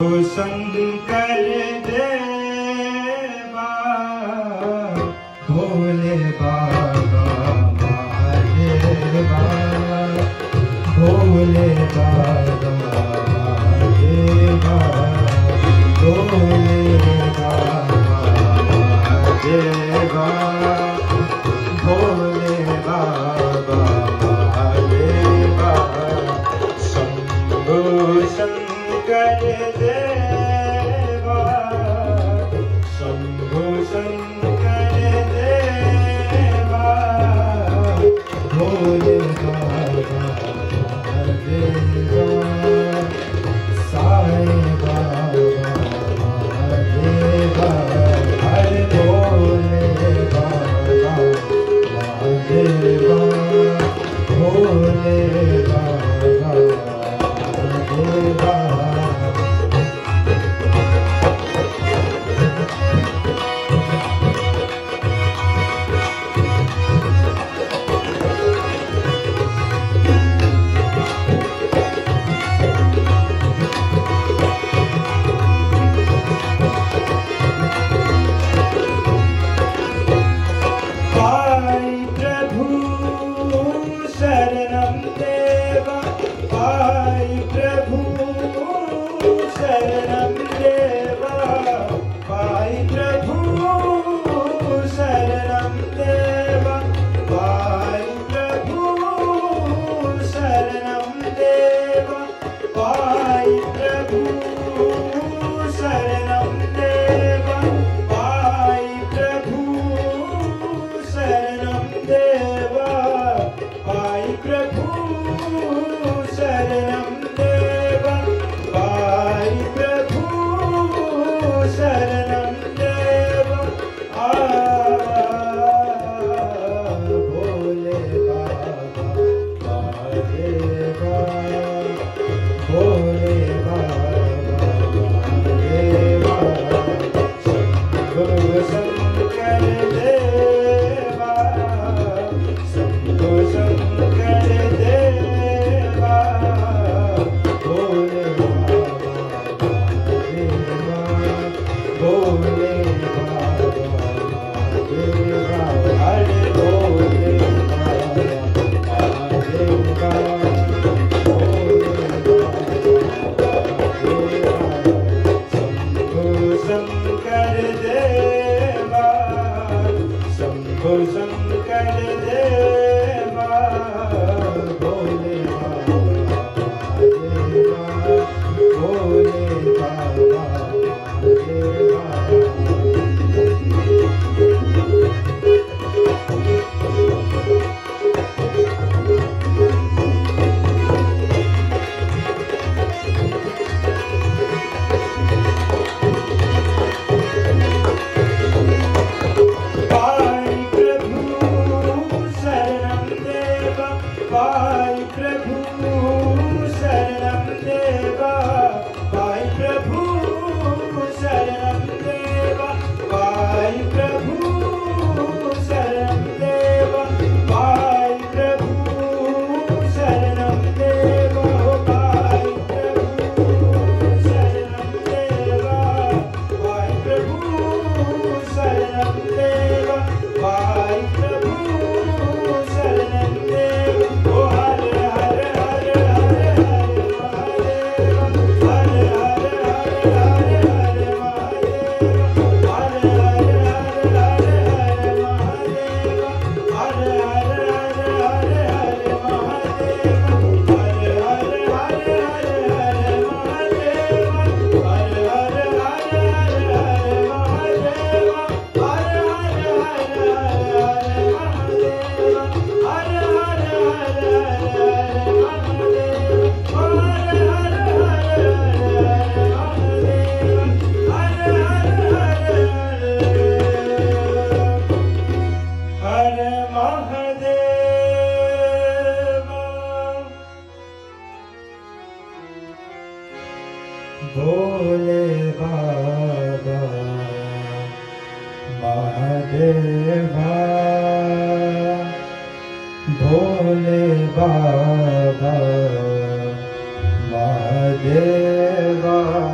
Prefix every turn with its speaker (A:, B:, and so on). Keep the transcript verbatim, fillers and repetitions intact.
A: शंकर देवा भोले बाबा महादेवा भोले बाबा महादेवा भोले बाबा महादेवा भोले बाबा महादेवा शंभो शंकर देवा शंभो शंकर देवा भोले बाबा महादेवा साईं बाबा महादेवा हरे भोले बाबा महादेवा भोले बाबा महादेवा शरणं देवा पाहि प्रभु शरणं देवा पाहि प्रभु शरणं देवा पाहि प्रभु शरणं देवा पाहि प्रभु शरणं देवा पाहि प्रभु शरणं देवा पाहि प्रभु शरणं देवा पाहि प्रभु शरणं देवा आ भोले बाबा महादेवा भोले बाबा महादेवा शंभो शंकर देवा शंभो शंकर देवा भोले बाबा महादेवा भोले बाबा महादेवा हरे भोले बाबा महादेवा शंकर देवा शंभो शंकर देवा भोले बाबा महादेवा भोले बाबा महादेवा पाहि प्रभु शरणं देवा पाहि प्रभु शरणं देवा पाहि प्रभु शरणं देवा पाहि प्रभु शरणं देवा पाहि प्रभु शरणं देवा पाहि प्रभु शरणं देवा पाहि प्रभु शरणं देवा पाहि प्रभु शरणं देवा ओ हरे हरे हरे हरे हरे महादेवा हरे हरे हरे हरे हरे महादेवा हरे हरे हरे हरे हरे महादेवा हरे हरे हरे हरे हरे महादेवा हरे हरे हरे हरे हरे महादेवा हरे हरे हरे हरे हरे महादेवा हरे हरे हरे हरे हरे महादेवा हरे हरे हरे हरे हरे महादेवा हरे हरे हरे हरे महादेवा हरे महादेवा भोले बाबा महादेवा भोले बाबा महादेवा